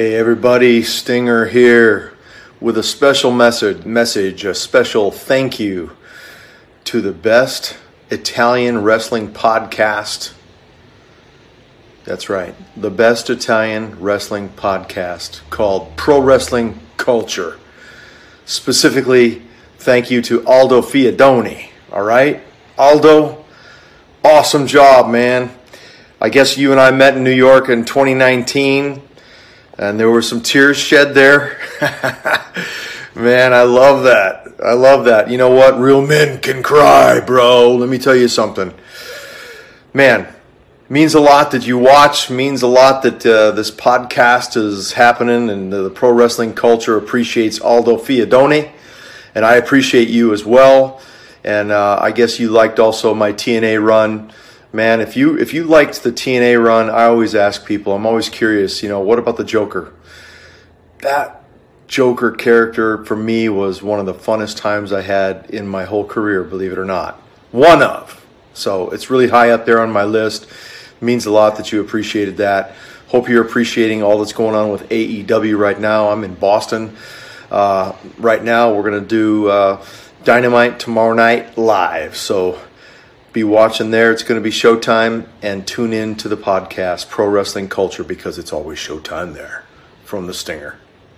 Hey everybody, Stinger here with a special message, a special thank you to the best Italian wrestling podcast. That's right, the best Italian wrestling podcast called Pro Wrestling Culture. Specifically, thank you to Aldo Fiadoni, all right? Aldo, awesome job, man. I guess you and I met in New York in 2019. And there were some tears shed there. Man, I love that. I love that. You know what? Real men can cry, bro. Let me tell you something. Man, means a lot that you watch. Means a lot that this podcast is happening. And the pro wrestling culture appreciates Aldo Fiadoni. And I appreciate you as well. And I guess you liked also my TNA run. Man, if you liked the TNA run, I always ask people, I'm always curious, what about the Joker? That Joker character for me was one of the funnest times I had in my whole career, believe it or not. One of. So it's really high up there on my list. It means a lot that you appreciated that. Hope you're appreciating all that's going on with AEW right now. I'm in Boston. Right now we're going to do Dynamite tomorrow night live. So be watching there. It's going to be Showtime, and tune in to the podcast Pro Wrestling Culture because it's always Showtime there from the Stinger.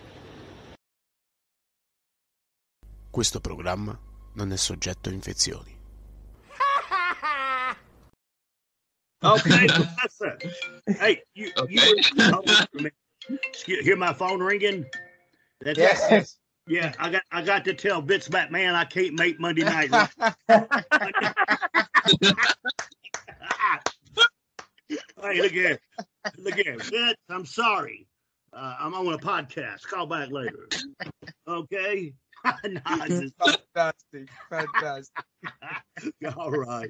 Questo programma non è soggetto a infezioni. Okay, listen. Hey, you hear my phone ringing? That's Yes. Yeah, I got to tell Vince McMahon I can't make Monday night. Hey, look here, Vince. I'm sorry. I'm on a podcast. Call back later. Okay. Fantastic. All right.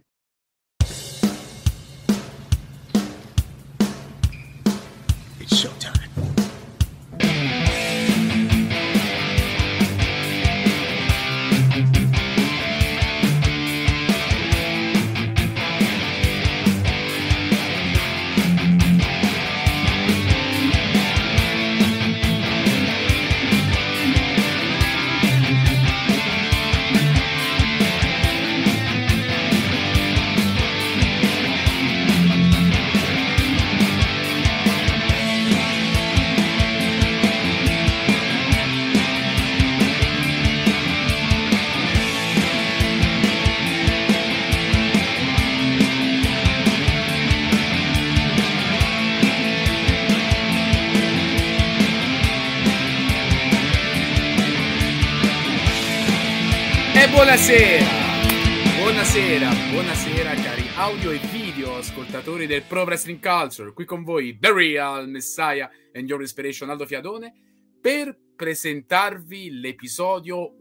It's showtime. Buonasera cari audio e video ascoltatori del Pro Wrestling Culture. Qui con voi The Real Messiah and Your Inspiration Aldo Fiadone per presentarvi l'episodio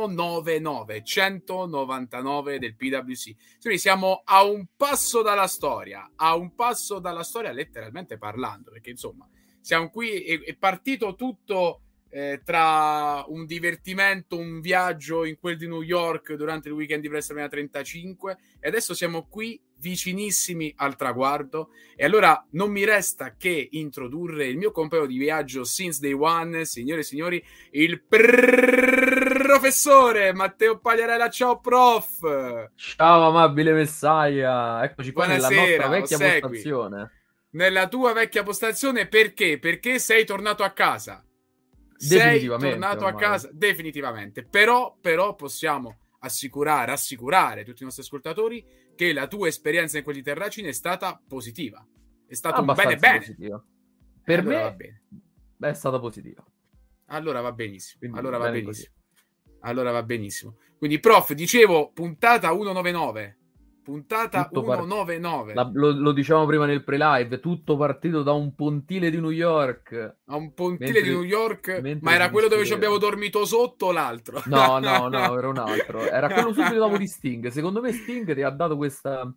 199 del PWC. Quindi siamo a un passo dalla storia, letteralmente parlando, perché insomma siamo qui, è partito tutto tra un divertimento, un viaggio in quel di New York durante il weekend di WrestleMania 35 e adesso siamo qui vicinissimi al traguardo e allora non mi resta che introdurre il mio compagno di viaggio since day one, signore e signori, il professore Matteo Pagliarella. Ciao prof! Ciao amabile Messiah, eccoci qua nella Buonasera, nostra vecchia postazione. Nella tua vecchia postazione perché? Perché sei tornato a casa. Sei tornato a casa definitivamente, però possiamo rassicurare tutti i nostri ascoltatori che la tua esperienza in quegli terracini è stata positiva, è stato un bene. Positiva. Per allora me va bene. È stata positiva, allora va benissimo. Quindi allora va benissimo. Quindi prof, dicevo puntata 199. Lo diciamo prima nel pre-live, tutto partito da un pontile di New York. Ma era quello dove ci abbiamo dormito sotto o l'altro? No, era un altro. Era quello subito dopo di Sting. Secondo me Sting ti ha dato questa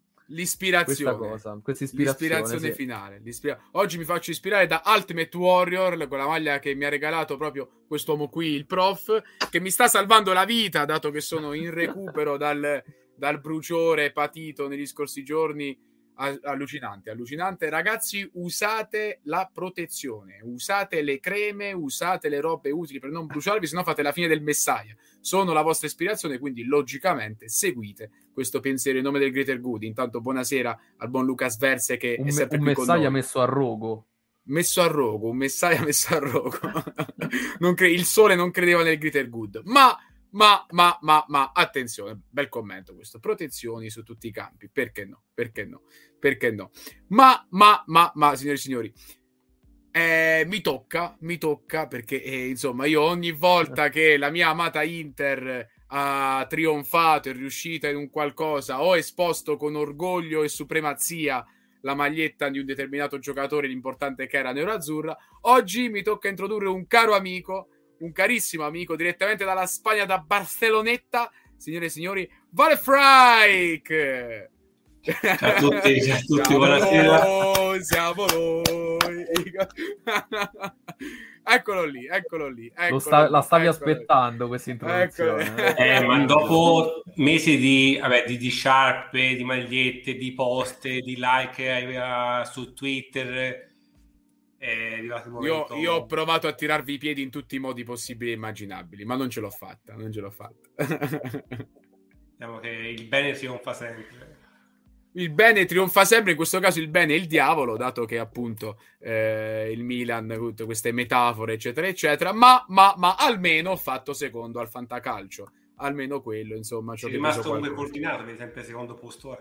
ispirazione finale. Oggi mi faccio ispirare da Ultimate Warrior, quella maglia che mi ha regalato proprio quest'uomo qui, il prof, che mi sta salvando la vita, dato che sono in recupero dal bruciore patito negli scorsi giorni allucinante. Ragazzi, usate la protezione, usate le creme, usate le robe utili per non bruciarvi, sennò fate la fine del Messiah. Sono la vostra ispirazione, quindi logicamente seguite questo pensiero in nome del Greater Good. Intanto buonasera al buon Lucas Verse che è sempre qui con noi. Un Messiah messo a rogo. Un Messiah messo a rogo. Il sole non credeva nel Greater Good, ma attenzione, bel commento questo, protezioni su tutti i campi, perché no, ma signori e signori, mi tocca perché insomma io ogni volta che la mia amata Inter ha trionfato, è riuscita in un qualcosa, ho esposto con orgoglio e supremazia la maglietta di un determinato giocatore, l'importante che era nero-azzurra. Oggi mi tocca introdurre un caro amico, un carissimo amico direttamente dalla Spagna, da Barcelonetta, signore e signori, Vale Freik. Ciao a tutti, buonasera. Siamo noi. Eccolo lì. La stavi aspettando questa introduzione. Ma dopo mesi di sciarpe, di magliette, di post, di like su Twitter, è arrivato il momento. Io ho provato a tirarvi i piedi in tutti i modi possibili e immaginabili, ma non ce l'ho fatta. Diciamo che il bene trionfa sempre. Il bene trionfa sempre, in questo caso il bene è il diavolo, dato che appunto il Milan, tutte queste metafore eccetera, ma almeno ho fatto secondo al fantacalcio, almeno quello, insomma. È rimasto come coordinato, per esempio, secondo posto.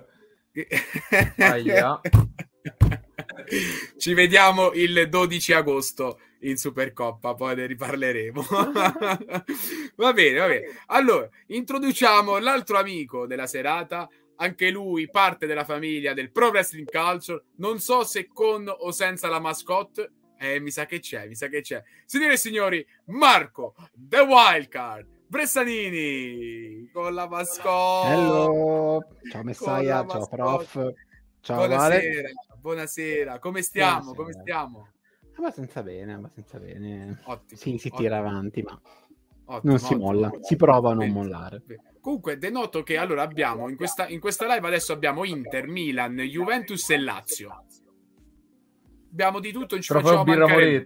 Ci vediamo il 12 agosto in Supercoppa, poi ne riparleremo. Va bene. Allora, introduciamo l'altro amico della serata, anche lui parte della famiglia del Pro Wrestling Culture, non so se con o senza la mascotte, mi sa che c'è. Signore e signori, Marco The Wildcard Bressanini con la mascotte. Hello, ciao Messiah, ciao prof, ciao Vale. Buonasera, come stiamo? Abbastanza bene. Ottimo, Si tira avanti, ma ottimo, si molla, si prova a non mollare. Comunque denoto che allora abbiamo in questa live adesso abbiamo Inter, Milan, Juventus e Lazio. Abbiamo di tutto, non ci facciamo mancare.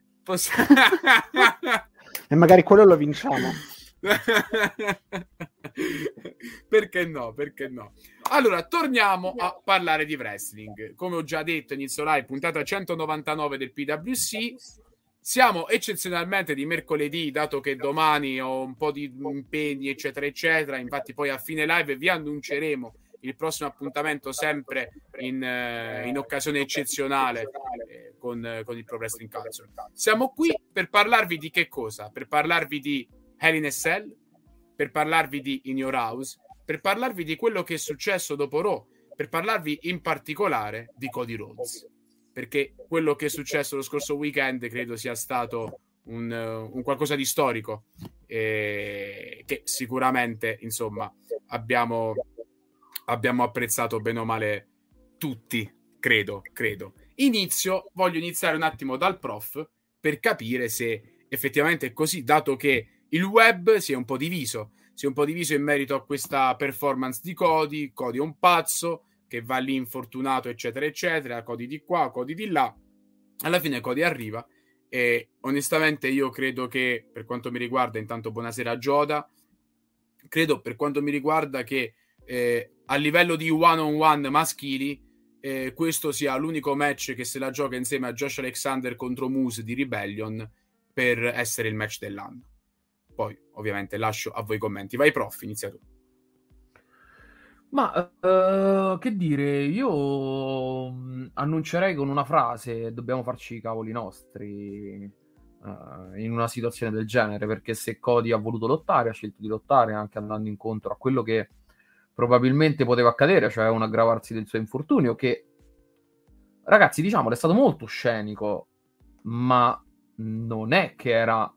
E magari quello lo vinciamo. Perché no? Allora, torniamo a parlare di wrestling. Come ho già detto, inizio live, puntata 199 del PWC. Siamo eccezionalmente di mercoledì, dato che domani ho un po' di impegni, eccetera. Infatti poi a fine live vi annunceremo il prossimo appuntamento, sempre in occasione eccezionale con il Pro Wrestling Culture. Siamo qui per parlarvi di che cosa? Per parlarvi di Hell in a Cell, per parlarvi di In Your House, per parlarvi di quello che è successo dopo Raw, per parlarvi in particolare di Cody Rhodes, perché quello che è successo lo scorso weekend credo sia stato un qualcosa di storico, che sicuramente insomma abbiamo apprezzato bene o male tutti, credo. Voglio iniziare un attimo dal prof per capire se effettivamente è così, dato che il web si è un po' diviso in merito a questa performance di Cody è un pazzo che va lì infortunato eccetera, Cody di qua, Cody di là. Alla fine Cody arriva e onestamente io credo che, per quanto mi riguarda, intanto buonasera a Gioda, credo per quanto mi riguarda che a livello di one-on-one maschili questo sia l'unico match che se la gioca insieme a Josh Alexander contro Moose di Rebellion per essere il match dell'anno. Poi ovviamente lascio a voi i commenti. Vai prof, inizia tu. Ma che dire, io annuncerei con una frase: dobbiamo farci i cavoli nostri in una situazione del genere, perché se Cody ha voluto lottare, ha scelto di lottare anche andando incontro a quello che probabilmente poteva accadere, cioè un aggravarsi del suo infortunio, che, ragazzi, diciamolo, è stato molto scenico, ma non è che era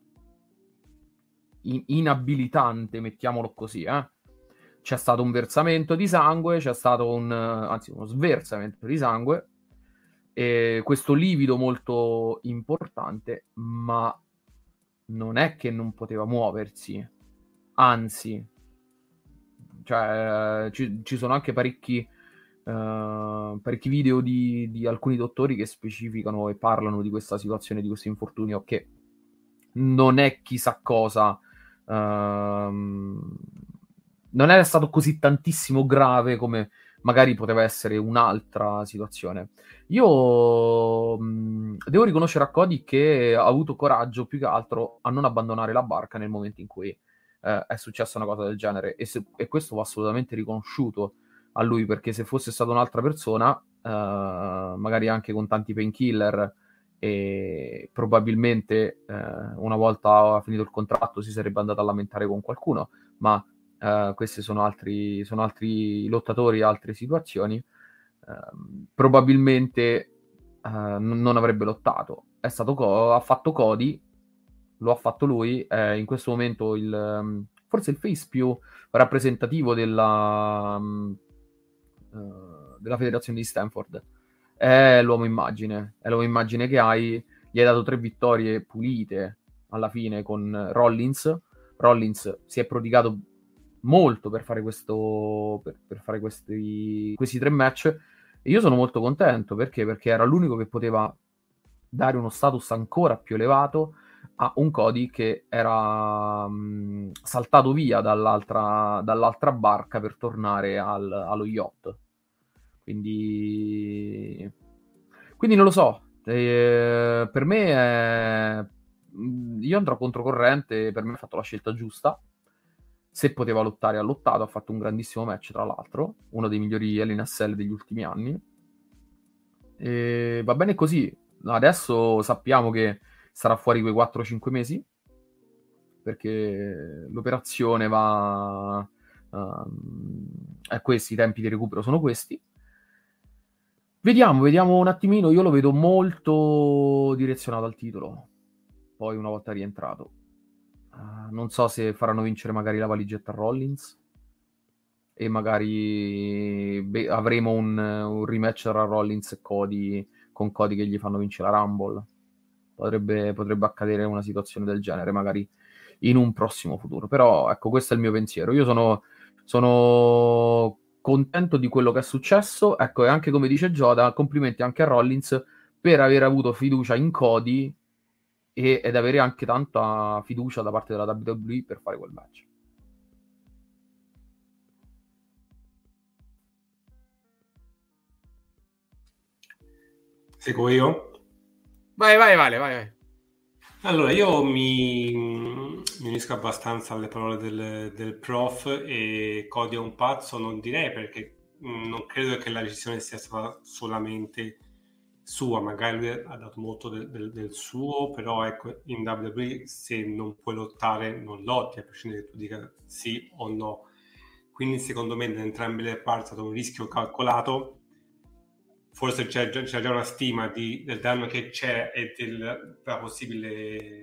inabilitante, mettiamolo così, C'è stato un versamento di sangue, c'è stato uno sversamento di sangue, e questo livido molto importante, ma non è che non poteva muoversi, anzi, cioè ci sono anche parecchi parecchi video di alcuni dottori che specificano e parlano di questa situazione, di questo infortunio, che non è chissà cosa, non è stato così tantissimo grave come magari poteva essere un'altra situazione. Io devo riconoscere a Cody che ha avuto coraggio più che altro a non abbandonare la barca nel momento in cui è successa una cosa del genere, e questo va assolutamente riconosciuto a lui, perché se fosse stata un'altra persona, magari anche con tanti painkiller, e probabilmente una volta finito il contratto si sarebbe andato a lamentare con qualcuno, ma questi sono altri lottatori, altre situazioni, probabilmente non avrebbe lottato. Ha fatto Cody, lo ha fatto lui, in questo momento forse il face più rappresentativo della federazione di Stanford. È l'uomo immagine che gli hai dato 3 vittorie pulite alla fine con Rollins. Rollins si è prodigato molto per fare per fare questi 3 match, e io sono molto contento perché era l'unico che poteva dare uno status ancora più elevato a un Cody che era saltato via dall'altra barca per tornare allo yacht. Quindi non lo so, per me io andrò controcorrente, per me ha fatto la scelta giusta. Se poteva lottare ha lottato, ha fatto un grandissimo match, tra l'altro uno dei migliori Hell in a Cell degli ultimi anni, e va bene così. Adesso sappiamo che sarà fuori quei 4-5 mesi, perché l'operazione va questi, i tempi di recupero sono questi. Vediamo un attimino. Io lo vedo molto direzionato al titolo, poi una volta rientrato. Non so se faranno vincere magari la valigetta a Rollins, e magari avremo un rematch tra Rollins e Cody, con Cody che gli fanno vincere la Rumble. Potrebbe accadere una situazione del genere magari in un prossimo futuro, però ecco, questo è il mio pensiero. Io sono contento di quello che è successo, ecco, e anche come dice Joda, complimenti anche a Rollins per aver avuto fiducia in Cody ed avere anche tanta fiducia da parte della WWE per fare quel match. Seguo io? Vai, Vale. Allora, io mi unisco abbastanza alle parole del prof, e Cody è un pazzo, non direi, perché non credo che la decisione sia stata solamente sua, magari lui ha dato molto del suo, però ecco, in WWE se non puoi lottare non lotti, a prescindere che tu dica sì o no. Quindi secondo me da entrambe le parti è stato un rischio calcolato. Forse c'è già una stima del danno che c'è e della possibile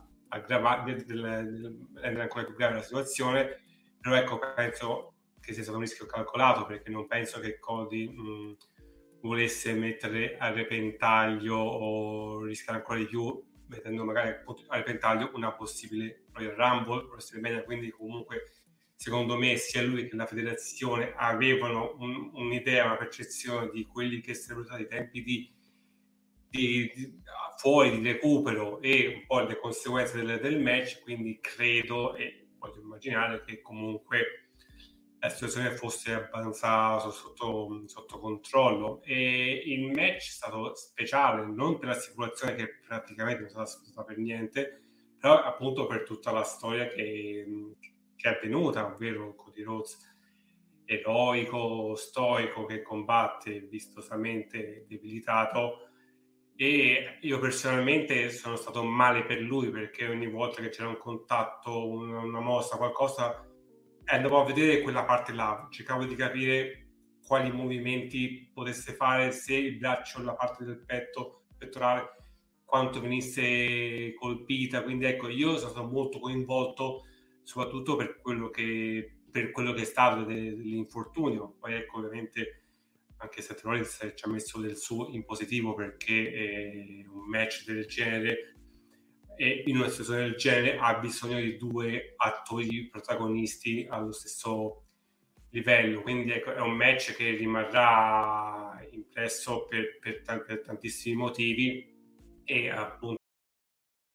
rendere ancora più grave la situazione, però ecco, penso che sia stato un rischio calcolato, perché non penso che Cody volesse mettere a repentaglio o rischiare ancora di più, mettendo magari a repentaglio una possibile Royal Rumble, WrestleMania. Quindi comunque secondo me sia lui che la federazione avevano un'idea, una percezione di quelli che sarebbero stati i tempi di fuori, di recupero e un po' le conseguenze del match, quindi credo e voglio immaginare che comunque la situazione fosse abbastanza sotto controllo. E il match è stato speciale, non per l'assicurazione, che praticamente non è stata sfruttata per niente, però appunto per tutta la storia che è avvenuta, ovvero Cody Rhodes eroico, stoico, che combatte vistosamente debilitato. E io personalmente sono stato male per lui, perché ogni volta che c'era un contatto, una mossa, qualcosa, andavo a vedere quella parte là, cercavo di capire quali movimenti potesse fare, se il braccio, la parte del pettorale, quanto venisse colpita. Quindi ecco, io sono stato molto coinvolto soprattutto per quello che è stato dell'infortunio. Poi ecco, ovviamente anche Seth Rollins ci ha messo del suo in positivo, perché un match del genere e in una situazione del genere ha bisogno di 2 attori protagonisti allo stesso livello, quindi ecco, è un match che rimarrà impresso per tantissimi motivi, e appunto